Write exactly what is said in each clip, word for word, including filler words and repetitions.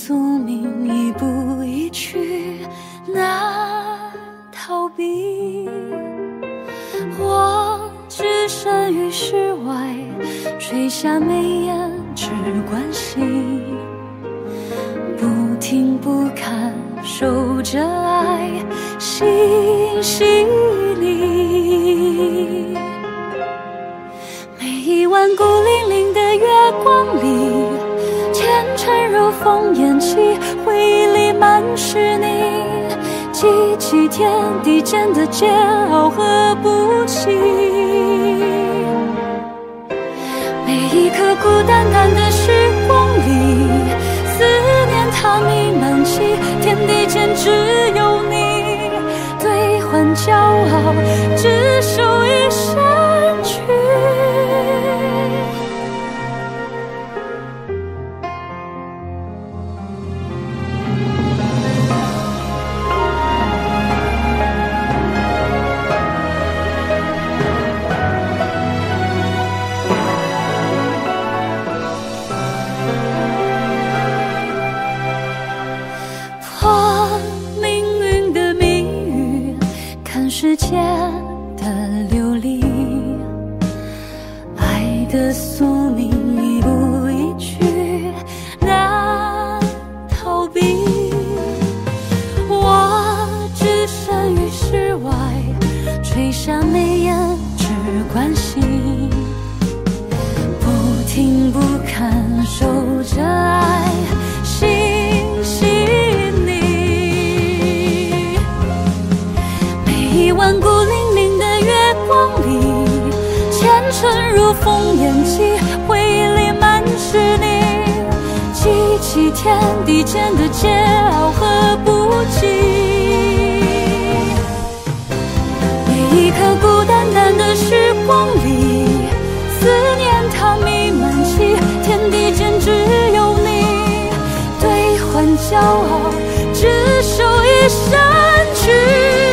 宿命，一步一趋难逃避。我置身于世外，垂下眉眼只关心，不听不看，守着爱，心细腻。每一晚孤零零的月光里，前尘如风烟起，回忆里满是你，记起天地间的煎熬和不弃。每一刻孤单单的时光里，思念它弥漫起，天地间只有你，兑换骄傲，只手一生去。世间的流离，爱的宿命，一步一趋难逃避。我置身于世外，垂下眉眼只关心，不听不看，守着爱，心细腻。一晚孤零零的月光里，前尘如风烟起，回忆里满是你，记起天地间的煎熬和不羁。每一刻孤单单的时光里，思念它弥漫起，天地间只有你，兑换骄傲，只手一生去。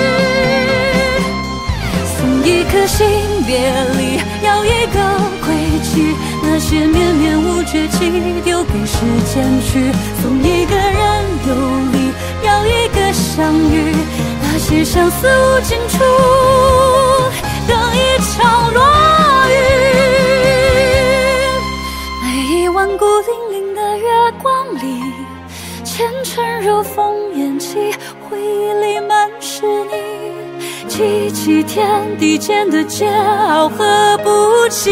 一颗心别离，要一个归期，那些绵绵无绝期丢给时间去。送一个人游离，要一个相遇，那些相思无尽处，等一场落雨。每一晚孤零零的月光里，前尘如风烟起，回忆里满是你，记起天地间的煎熬和不羁。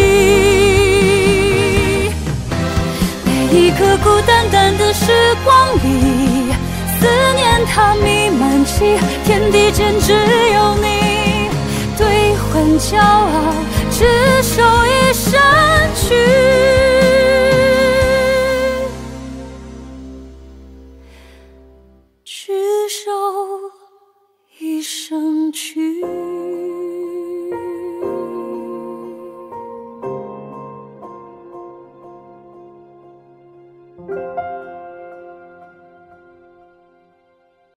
每一刻孤单单的时光里，思念它弥漫起，天地间只有你，兑换骄傲，只手一生去。只手一生去。